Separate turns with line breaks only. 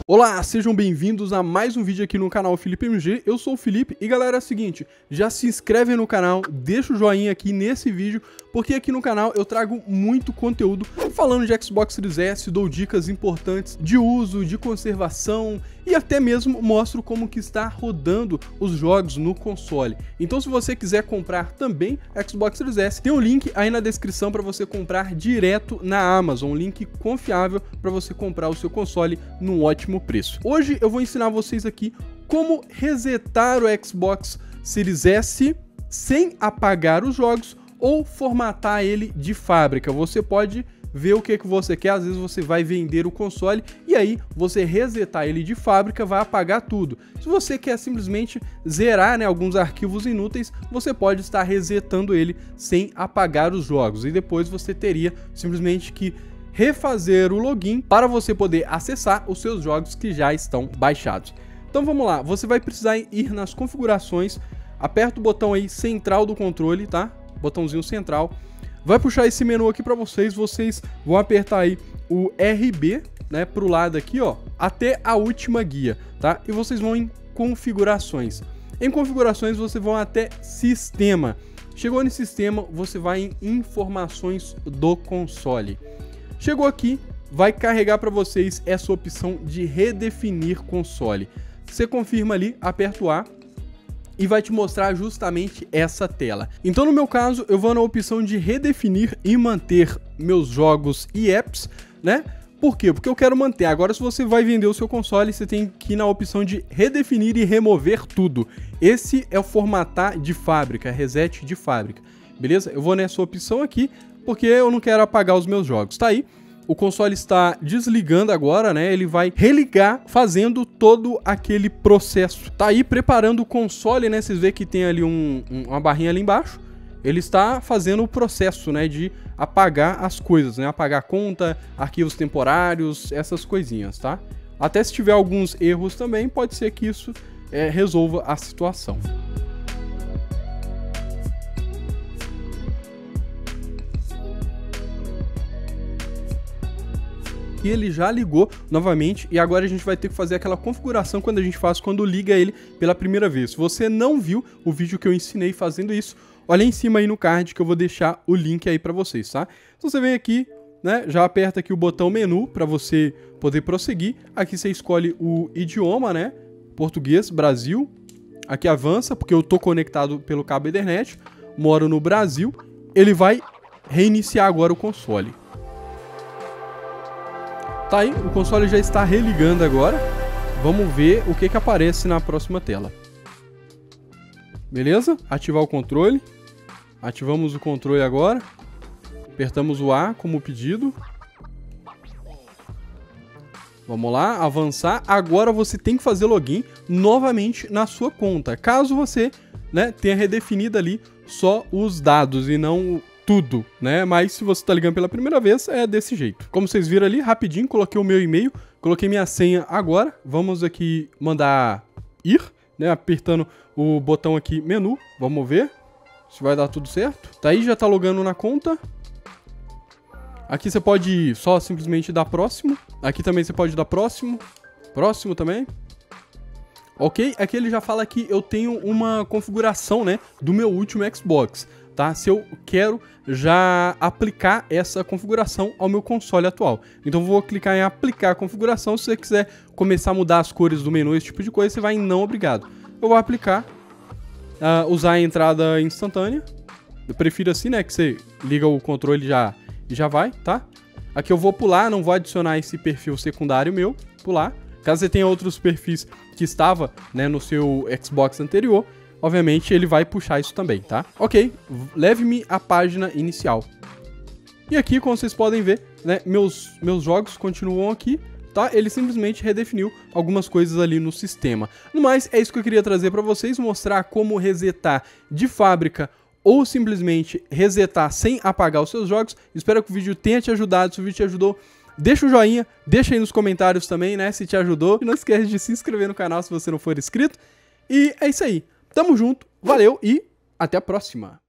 Olá, sejam bem-vindos a mais um vídeo aqui no canal Felipe MG, eu sou o Felipe e galera, é o seguinte, já se inscreve no canal, deixa o joinha aqui nesse vídeo, porque aqui no canal eu trago muito conteúdo falando de Xbox Series S, dou dicas importantes de uso, de conservação e até mesmo mostro como que está rodando os jogos no console. Então se você quiser comprar também Xbox Series S, tem um link aí na descrição para você comprar direto na Amazon, um link confiável para você comprar o seu console num ótimo preço. Hoje eu vou ensinar vocês aqui como resetar o Xbox Series S sem apagar os jogos ou formatar ele de fábrica. Você pode ver o que você quer, às vezes você vai vender o console e aí você resetar ele de fábrica vai apagar tudo. Se você quer simplesmente zerar, alguns arquivos inúteis, você pode estar resetando ele sem apagar os jogos e depois você teria simplesmente que refazer o login para você poder acessar os seus jogos que já estão baixados. Então vamos lá, você vai precisar ir nas configurações, aperta o botão aí central do controle, tá? Botãozinho central. Vai puxar esse menu aqui para vocês vão apertar aí o RB, né, pro lado aqui, ó, até a última guia, tá? E vocês vão em configurações. Em configurações você vai até sistema. Chegou no sistema, você vai em informações do console. Chegou aqui, vai carregar para vocês essa opção de redefinir console. Você confirma ali, aperta o A e vai te mostrar justamente essa tela. Então no meu caso, eu vou na opção de redefinir e manter meus jogos e apps, né? Por quê? Porque eu quero manter. Agora se você vai vender o seu console, você tem que ir na opção de redefinir e remover tudo. Esse é o formatar de fábrica, reset de fábrica. Beleza? Eu vou nessa opção aqui, porque eu não quero apagar os meus jogos. Tá aí, o console está desligando agora, né? Ele vai religar, fazendo todo aquele processo. Tá aí preparando o console, né? Vocês vê que tem ali uma barrinha ali embaixo. Ele está fazendo o processo, né? De apagar as coisas, né? Apagar conta, arquivos temporários, essas coisinhas, tá? Até se tiver alguns erros também, pode ser que isso resolva a situação. E ele já ligou novamente e agora a gente vai ter que fazer aquela configuração quando liga ele pela primeira vez. Se você não viu o vídeo que eu ensinei fazendo isso, olha em cima aí no card que eu vou deixar o link aí para vocês, tá? Então você vem aqui, né, já aperta aqui o botão menu para você poder prosseguir. Aqui você escolhe o idioma, né, português, Brasil. Aqui avança, porque eu tô conectado pelo cabo Ethernet, moro no Brasil. Ele vai reiniciar agora o console. Tá aí, o console já está religando agora. Vamos ver o que aparece na próxima tela. Beleza? Ativar o controle. Ativamos o controle agora. Apertamos o A como pedido. Vamos lá, avançar. Agora você tem que fazer login novamente na sua conta. Caso você, né, tenha redefinido ali só os dados e não tudo, né? Mas se você tá ligando pela primeira vez, é desse jeito. Como vocês viram ali, rapidinho, coloquei o meu e-mail, coloquei minha senha agora. Vamos aqui mandar ir, né? Apertando o botão aqui, menu. Vamos ver se vai dar tudo certo. Tá aí, já tá logando na conta. Aqui você pode só simplesmente dar próximo. Aqui também você pode dar próximo. Próximo também. Ok, aqui ele já fala que eu tenho uma configuração, né, do meu último Xbox. Tá? Se eu quero já aplicar essa configuração ao meu console atual. Então vou clicar em aplicar a configuração. Se você quiser começar a mudar as cores do menu, esse tipo de coisa, você vai em não obrigado. Eu vou aplicar, usar a entrada instantânea. Eu prefiro assim, né, que você liga o controle e já vai, tá? Aqui eu vou pular, não vou adicionar esse perfil secundário meu, pular. Caso você tenha outros perfis que estava, né, no seu Xbox anterior, obviamente ele vai puxar isso também, tá? Ok, leve-me à página inicial. E aqui, como vocês podem ver, né, meus jogos continuam aqui, tá? Ele simplesmente redefiniu algumas coisas ali no sistema. No mais, é isso que eu queria trazer para vocês, mostrar como resetar de fábrica ou simplesmente resetar sem apagar os seus jogos. Espero que o vídeo tenha te ajudado. Se o vídeo te ajudou, deixa o joinha, deixa aí nos comentários também, né, se te ajudou. E não esquece de se inscrever no canal se você não for inscrito. E é isso aí. Tamo junto, valeu e até a próxima!